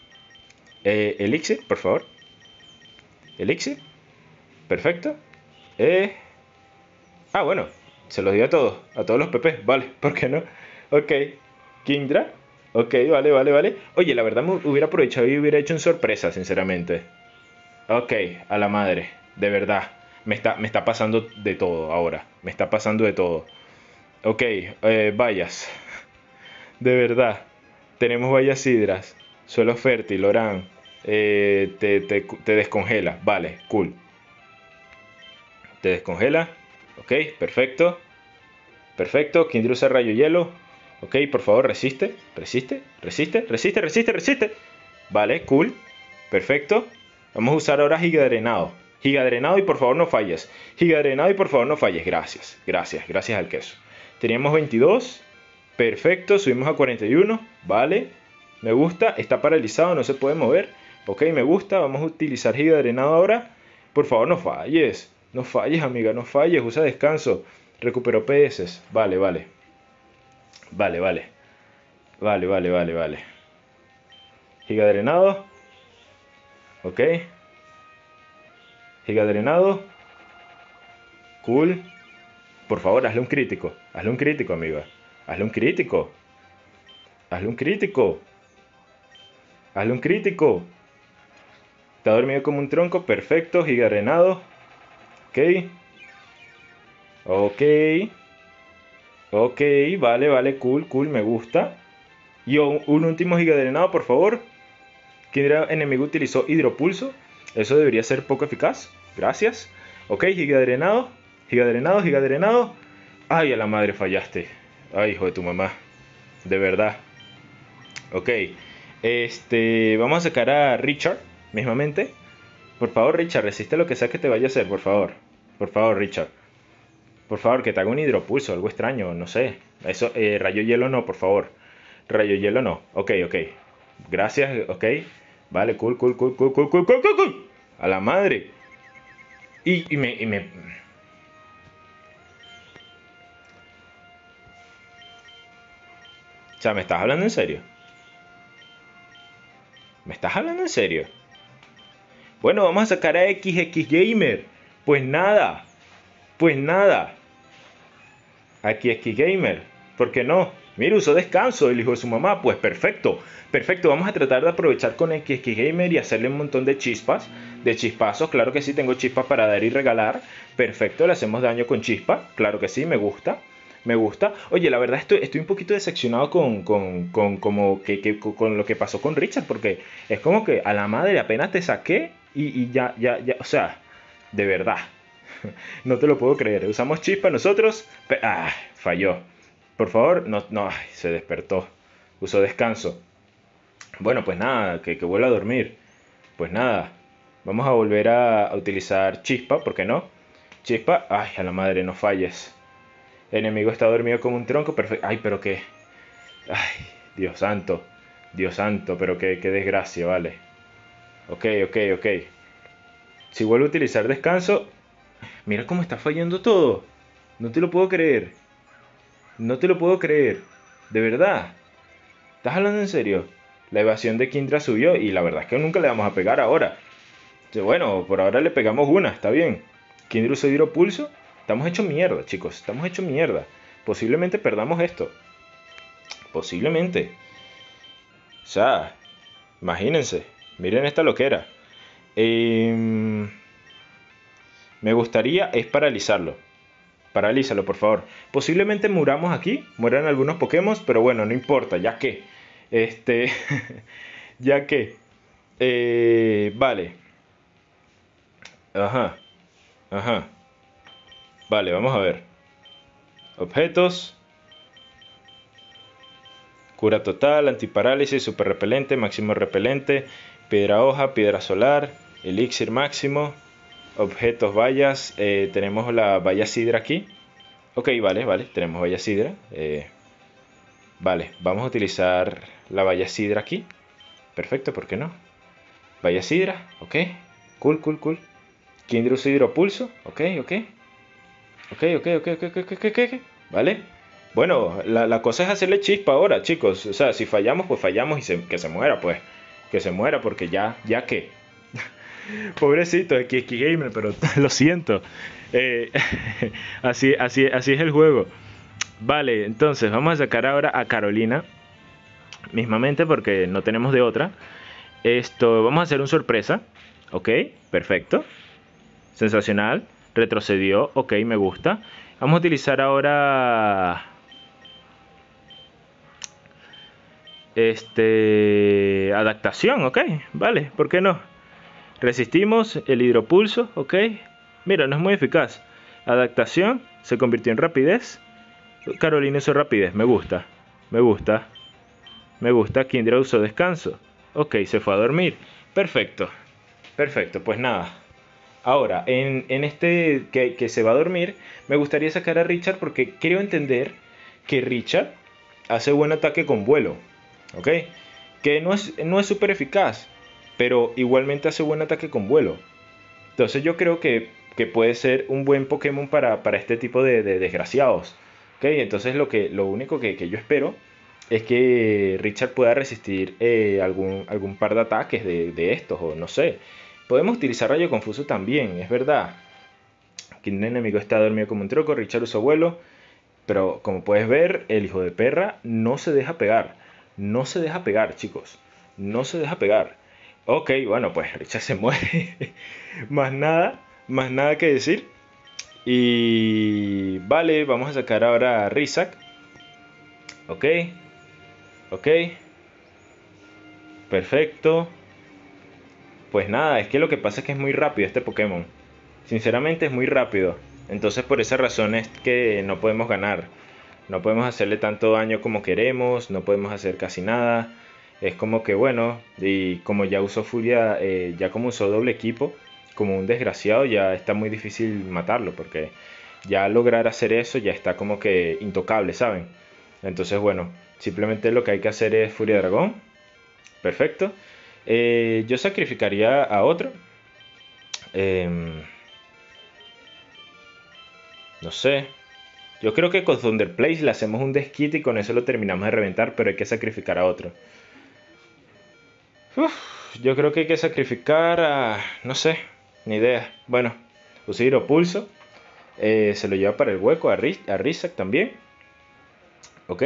Eh, elixir, por favor. Elixir. Perfecto. Eh... Ah, bueno. Se los di a todos. A todos los P P. Vale, ¿por qué no? Ok. Kindra. Ok, vale, vale, vale. Oye, la verdad me hubiera aprovechado y hubiera hecho en sorpresa, sinceramente. Ok, a la madre. De verdad. Me está, me está pasando de todo ahora. Me está pasando de todo. Ok, eh, vallas. De verdad. Tenemos vallas hidras. Suelo fértil, Orán. Eh, te, te, te descongela. Vale, cool. Te descongela. Ok, perfecto. Perfecto. Kindra usa rayo hielo. Ok, por favor, resiste. Resiste. Resiste. Resiste. Resiste. Resiste. Vale, cool. Perfecto. Vamos a usar ahora giga drenado. Giga drenado y por favor no falles. Giga drenado y por favor no falles. Gracias. Gracias. Gracias al queso. Teníamos veintidós. Perfecto. Subimos a cuarenta y uno. Vale. Me gusta. Está paralizado. No se puede mover. Ok, me gusta. Vamos a utilizar giga drenado ahora. Por favor no falles. No falles, amiga. No falles. Usa descanso. Recupero P S. Vale, vale. Vale, vale. Vale, vale, vale, vale. Giga drenado. Ok. Giga drenado. Cool. Por favor, hazle un crítico. Hazle un crítico, amiga. Hazle un crítico. Hazle un crítico. Hazle un crítico. Está dormido como un tronco. Perfecto. Giga drenado. Ok. Ok. Ok. Vale, vale. Cool, cool. Me gusta. Y un, un último giga drenado, por favor. ¿Quién era enemigo utilizó hidropulso? Eso debería ser poco eficaz. Gracias. Ok, giga drenado. Giga drenado, giga drenado. Ay, a la madre fallaste. Ay, hijo de tu mamá. De verdad. Ok. Este. Vamos a sacar a Richard. Mismamente. Por favor, Richard, resiste lo que sea que te vaya a hacer, por favor. Por favor, Richard. Por favor, que te haga un hidropulso, algo extraño, no sé. Eso, eh, rayo hielo no, por favor. Rayo hielo no. Ok, ok. Gracias, ok. Vale, cool, cool, cool, cool, cool, cool, cool, cool, cool. A la madre. Y, y me, y me... O sea, ¿me estás hablando en serio? ¿Me estás hablando en serio? Bueno, vamos a sacar a X X Gamer. Pues nada. Pues nada. Aquí X Gamer. ¿Por qué no? Mira, usó descanso el hijo de su mamá. Pues perfecto. Perfecto. Vamos a tratar de aprovechar con X X Gamer y hacerle un montón de chispas. De chispazos. Claro que sí, tengo chispas para dar y regalar. Perfecto. Le hacemos daño con chispa. Claro que sí, me gusta. Me gusta. Oye, la verdad estoy, estoy un poquito decepcionado con, con, con, como que, que, con lo que pasó con Richard. Porque es como que a la madre apenas te saqué y, y ya, ya, ya. O sea, de verdad. No te lo puedo creer. Usamos chispa nosotros. Pero, ah, falló. Por favor, no, no, ay, se despertó. Usó descanso. Bueno, pues nada, que, que vuelva a dormir. Pues nada, vamos a volver a, a utilizar chispa, ¿por qué no? Chispa, ay, a la madre, no falles. El enemigo está dormido como un tronco, perfecto. Ay, pero qué. Ay, Dios santo. Dios santo, pero qué, qué desgracia, vale. Ok, ok, ok. Si vuelvo a utilizar descanso. Mira cómo está fallando todo. No te lo puedo creer. No te lo puedo creer. De verdad. ¿Estás hablando en serio? La evasión de Kindra subió y la verdad es que nunca le vamos a pegar ahora. Bueno, por ahora le pegamos una, está bien. Kindra usó hidropulso. Estamos hechos mierda, chicos. Estamos hechos mierda. Posiblemente perdamos esto. Posiblemente. O sea, imagínense. Miren esta loquera. Eh, me gustaría es paralizarlo. Paralízalo, por favor. Posiblemente muramos aquí. Mueran algunos Pokémon, pero bueno, no importa. Ya que. Este. ya que. Eh, vale. Ajá. Ajá. Vale, vamos a ver. Objetos. Cura total, antiparálisis, super repelente, máximo repelente, piedra hoja, piedra solar, elixir máximo, objetos, vallas. Eh, tenemos la valla sidra aquí. Ok, vale, vale, tenemos valla sidra. Eh, vale, vamos a utilizar la valla sidra aquí. Perfecto, ¿por qué no? Valla sidra, ok. Cool, cool, cool. Kindrus hidropulso, ok, ok. Ok, ok, ok, ok, ok, ok, ok, ok. Vale. Bueno, la, la cosa es hacerle chispa ahora, chicos. O sea, si fallamos, pues fallamos y se- que se muera, pues. Que se muera, porque ya, ya que. Pobrecito, aquí es gamer, pero lo siento. Eh, así, así, así es el juego. Vale, entonces vamos a sacar ahora a Carolina. Mismamente, porque no tenemos de otra. Esto, vamos a hacer un sorpresa. Ok, perfecto. Sensacional. Retrocedió. Ok, me gusta. Vamos a utilizar ahora. Este. Adaptación, ok. Vale, ¿por qué no? Resistimos el hidropulso, ok. Mira, no es muy eficaz. Adaptación. Se convirtió en rapidez. Carolina usó rapidez. Me gusta. Me gusta. Me gusta. Kindra usó descanso. Ok, se fue a dormir. Perfecto. Perfecto, pues nada. Ahora, en, en este que, que se va a dormir, me gustaría sacar a Richard porque quiero entender que Richard hace buen ataque con vuelo, ¿ok? Que no es no es súper eficaz, pero igualmente hace buen ataque con vuelo. Entonces yo creo que, que puede ser un buen Pokémon para, para este tipo de, de desgraciados, ¿ok? Entonces lo, que, lo único que, que yo espero es que Richard pueda resistir eh, algún, algún par de ataques de, de estos, o no sé. Podemos utilizar Rayo Confuso también, es verdad. Aquí un enemigo está dormido como un troco, Richard usó vuelo. Pero como puedes ver, el hijo de perra no se deja pegar. No se deja pegar, chicos. No se deja pegar. Ok, bueno, pues Richard se muere. Más nada, más nada que decir. Y vale, vamos a sacar ahora a Rizak. Ok, ok. Perfecto. Pues nada, es que lo que pasa es que es muy rápido este Pokémon. Sinceramente es muy rápido. Entonces por esa razón es que no podemos ganar. No podemos hacerle tanto daño como queremos. No podemos hacer casi nada. Es como que bueno. Y como ya usó Furia. Eh, ya como usó doble equipo. Como un desgraciado. Ya está muy difícil matarlo. Porque ya lograr hacer eso ya está como que intocable, ¿saben? Entonces bueno. Simplemente lo que hay que hacer es Furia Dragón. Perfecto. Eh, yo sacrificaría a otro. Em, no sé. Yo creo que con Thunder Place le hacemos un desquite y con eso lo terminamos de reventar, pero hay que sacrificar a otro. Uf, yo creo que hay que sacrificar a... no sé, ni idea. Bueno, Usidro Pulso. Eh, se lo lleva para el hueco a, Riz a Rizak también. Ok.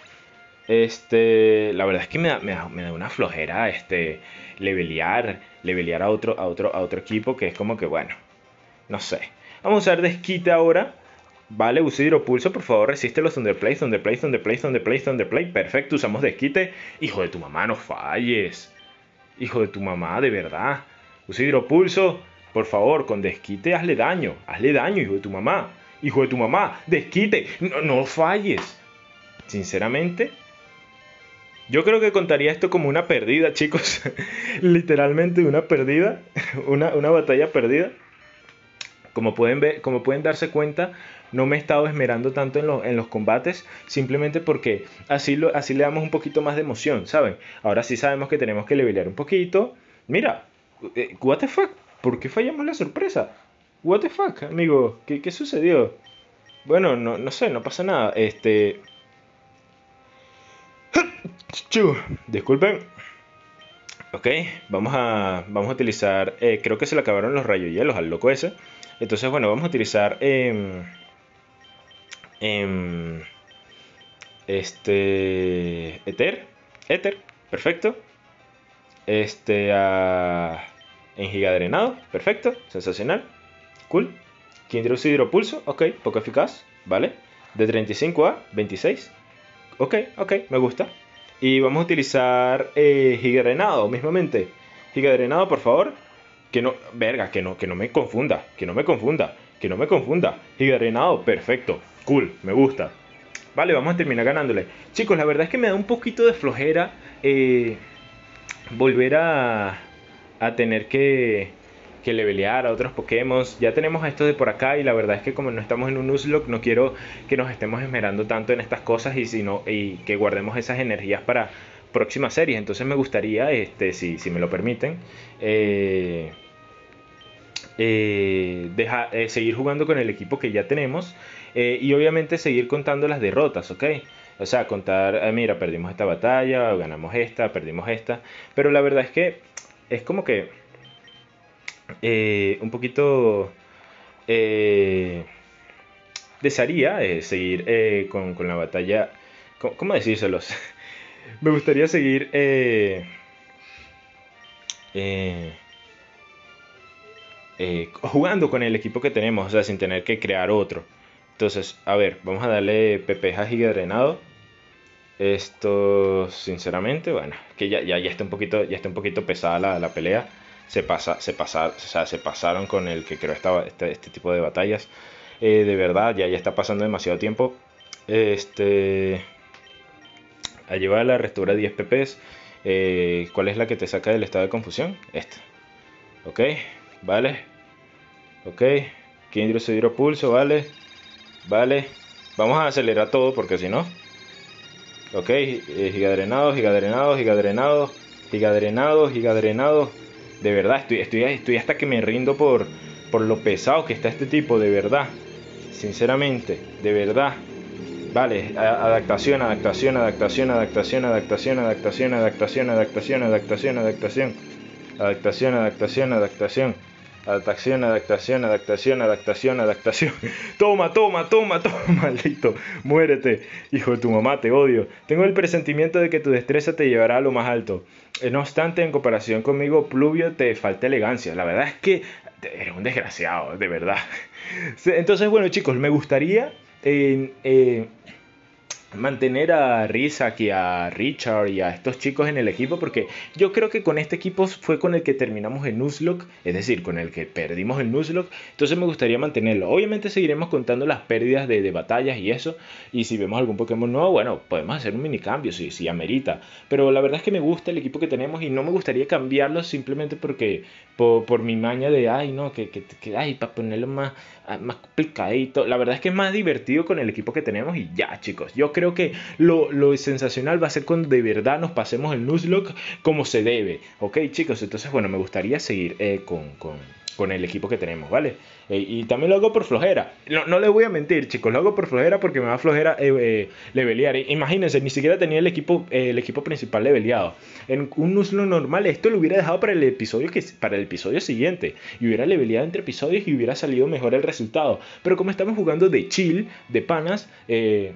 Este, la verdad es que me da, me da, me da una flojera este levelear, levelear a otro, a otro, a otro equipo que es como que bueno, no sé. Vamos a usar desquite ahora. Vale, usa hidropulso, por favor, resiste los Thunderplay, Thunderplay, Thunderplay, Thunderplay, Thunderplay. Perfecto, usamos desquite. Hijo de tu mamá, no falles. Hijo de tu mamá, de verdad. Usa hidropulso, por favor, con desquite hazle daño. Hazle daño, hijo de tu mamá. Hijo de tu mamá, desquite. No, no falles. sinceramente, yo creo que contaría esto como una pérdida, chicos. Literalmente una pérdida, una, una batalla perdida. Como pueden ver, como pueden darse cuenta, no me he estado esmerando tanto en, lo- en los combates, simplemente porque así, lo, así le damos un poquito más de emoción, ¿saben? Ahora sí sabemos que tenemos que levelear un poquito. Mira, eh, what the fuck, ¿por qué fallamos la sorpresa? What the fuck, amigo, ¿qué, qué sucedió? Bueno, no, no sé, no pasa nada. Este, chu, disculpen. Ok, vamos a, vamos a utilizar, eh, creo que se le acabaron los rayos al loco ese. Entonces, bueno, vamos a utilizar em, em, este Ether, Ether, perfecto. Este a en gigadrenado, perfecto, sensacional, cool. Kindrus hidropulso, ok, poco eficaz, vale. De treinta y cinco a veintiséis, ok, ok, me gusta. Y vamos a utilizar eh, Giga Drenado, mismamente. Giga Drenado, por favor. Que no, verga, que no, que no me confunda, que no me confunda, que no me confunda. Giga Drenado, perfecto, cool, me gusta. Vale, vamos a terminar ganándole. Chicos, la verdad es que me da un poquito de flojera eh, volver a, a tener que, que levelear a otros Pokémon. Ya tenemos a estos de por acá y la verdad es que como no estamos en un Nuzlocke, no quiero que nos estemos esmerando tanto en estas cosas y, sino, y que guardemos esas energías para próximas series. Entonces me gustaría, este, si, si me lo permiten, eh, eh, deja- eh, seguir jugando con el equipo que ya tenemos eh, y obviamente seguir contando las derrotas, ¿ok? O sea, contar, ah, mira, perdimos esta batalla, o ganamos esta, perdimos esta. Pero la verdad es que es como que eh, un poquito eh, desearía eh, seguir eh, con, con la batalla. ¿Cómo, cómo decírselos? Me gustaría seguir eh, eh, eh, jugando con el equipo que tenemos, o sea, sin tener que crear otro. Entonces, a ver, vamos a darle P P a Giga Drenado. Esto, sinceramente, bueno, que ya, ya, ya está un poquito, ya está un poquito pesada la, la pelea. Se pasa, se pasa, o sea, se pasaron con el que creo estaba este, este tipo de batallas. Eh, de verdad, ya, ya está pasando demasiado tiempo. Este, a llevar la restaura diez P Ps. Eh, ¿cuál es la que te saca del estado de confusión? Esta. Ok, vale. Ok, Kindred se pulso, vale. Vale. Vamos a acelerar todo porque si no. Ok, eh, gigadrenado, gigadrenado, gigadrenado, gigadrenado, gigadrenado. De verdad, estoy, estoy, estoy hasta que me rindo por, por lo pesado que está este tipo, de verdad. Sinceramente, de verdad. Vale, a- adaptación, adaptación, adaptación, adaptación, adaptación, adaptación, adaptación, adaptación, adaptación, adaptación. Adaptación, adaptación, adaptación. Adaptación, adaptación, adaptación, adaptación, adaptación. Toma, toma, toma, toma, maldito. Muérete, hijo de tu mamá, te odio. Tengo el presentimiento de que tu destreza te llevará a lo más alto. Eh, No obstante, en comparación conmigo, Pluvio, te falta elegancia. La verdad es que eres un desgraciado, de verdad. Entonces, bueno, chicos, me gustaría eh, eh, mantener a Rizak y a Richard y a estos chicos en el equipo porque yo creo que con este equipo fue con el que terminamos el Nuzlocke, es decir, con el que perdimos el Nuzlocke, entonces me gustaría mantenerlo. Obviamente seguiremos contando las pérdidas de, de batallas y eso, y si vemos algún Pokémon nuevo, bueno, podemos hacer un mini cambio si, si amerita, pero la verdad es que me gusta el equipo que tenemos y no me gustaría cambiarlo simplemente porque por, por mi maña de, ay, no, que, que, que ay, para ponerlo más, ah, más complicadito. La verdad es que es más divertido con el equipo que tenemos y ya, chicos. Yo creo que lo, lo sensacional va a ser cuando de verdad nos pasemos el Nuzlocke como se debe. Ok, chicos, entonces, bueno, me gustaría seguir eh, con, con, con el equipo que tenemos, ¿vale? Eh, y también lo hago por flojera. No, no les voy a mentir, chicos, lo hago por flojera porque me da flojera eh, eh, levelear. Eh, Imagínense, ni siquiera tenía el equipo, eh, el equipo principal leveleado. En un Nuzlocke normal, esto lo hubiera dejado para el episodio que, para el episodio siguiente. Y hubiera leveleado entre episodios y hubiera salido mejor el resultado. Pero como estamos jugando de chill, de panas, eh,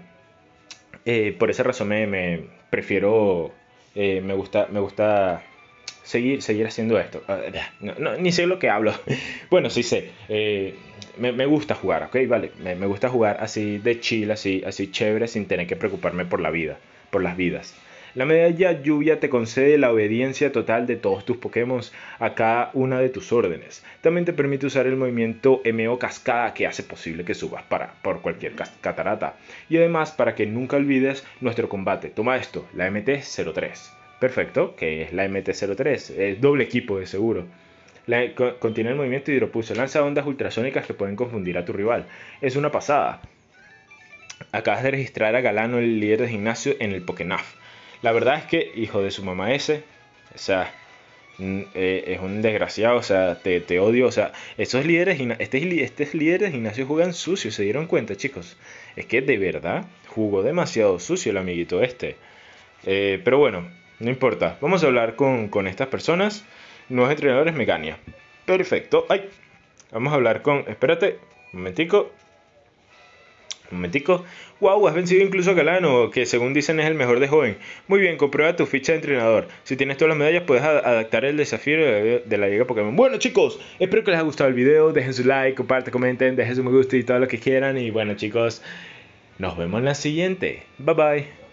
eh, por esa razón me, me prefiero, eh, me gusta, me gusta seguir, seguir haciendo esto. Ah, No, no, ni sé lo que hablo. Bueno, sí sé. Eh, me, me gusta jugar, ¿ok? Vale. Me, me gusta jugar así de chill, así, así chévere, sin tener que preocuparme por la vida, por las vidas. La medalla lluvia te concede la obediencia total de todos tus Pokémon a cada una de tus órdenes. También te permite usar el movimiento M O Cascada que hace posible que subas para, por cualquier catarata. Y además para que nunca olvides nuestro combate. Toma esto, la M T cero tres. Perfecto, que es la M T cero tres, es doble equipo de seguro. La, co, contiene el movimiento hidropulso, lanza ondas ultrasónicas que pueden confundir a tu rival. Es una pasada. Acabas de registrar a Galano, el líder de gimnasio, en el Pokénaf. La verdad es que, hijo de su mamá ese, o sea, eh, es un desgraciado, o sea, te, te odio, o sea, esos líderes, este, este líder de gimnasio juegan sucio, ¿se dieron cuenta, chicos? Es que de verdad jugó demasiado sucio el amiguito este. Eh, pero bueno, no importa, vamos a hablar con, con estas personas, nuevos entrenadores Megania. Perfecto, ay, vamos a hablar con, espérate, un momentico. Un momentico. Wow, has vencido incluso a Galano, que según dicen es el mejor de joven. Muy bien, comprueba tu ficha de entrenador. Si tienes todas las medallas, puedes adaptar el desafío de la Liga Pokémon. Bueno, chicos, espero que les haya gustado el video. Dejen su like, compartan, comenten, dejen su me gusta y todo lo que quieran. Y bueno, chicos, nos vemos en la siguiente. Bye bye.